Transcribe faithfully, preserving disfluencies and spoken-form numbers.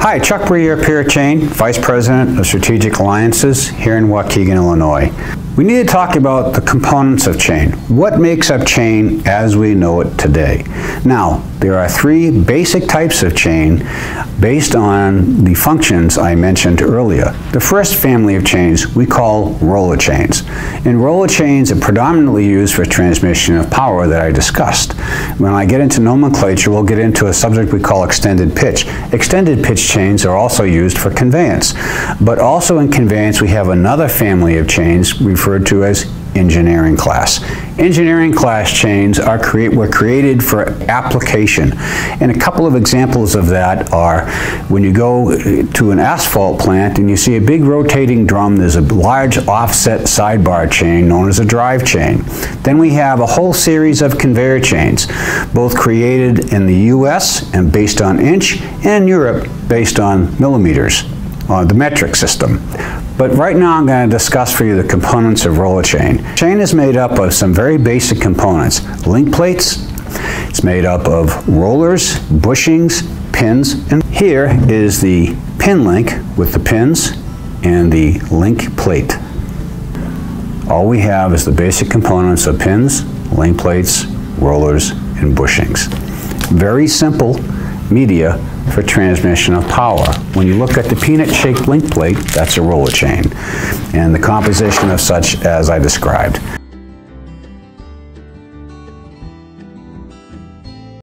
Hi, Chuck Briere, Briere Chain, Vice President of Strategic Alliances here in Waukegan, Illinois. We need to talk about the components of chain. What makes up chain as we know it today? Now, there are three basic types of chain based on the functions I mentioned earlier. The first family of chains we call roller chains. And roller chains are predominantly used for transmission of power that I discussed. When I get into nomenclature, we'll get into a subject we call extended pitch. Extended pitch chains are also used for conveyance. But also in conveyance, we have another family of chains referred to as engineering class. Engineering class chains are create, were created for application. And a couple of examples of that are when you go to an asphalt plant and you see a big rotating drum, there's a large offset sidebar chain known as a drive chain. Then we have a whole series of conveyor chains, both created in the U S and based on inch, and in Europe based on millimeters, uh, the metric system. But right now I'm going to discuss for you the components of roller chain. Chain is made up of some very basic components. Link plates, it's made up of rollers, bushings, pins, and here is the pin link with the pins and the link plate. All we have is the basic components of pins, link plates, rollers, and bushings. Very simple media for transmission of power. When you look at the peanut-shaped link plate, that's a roller chain, and the composition of such as I described.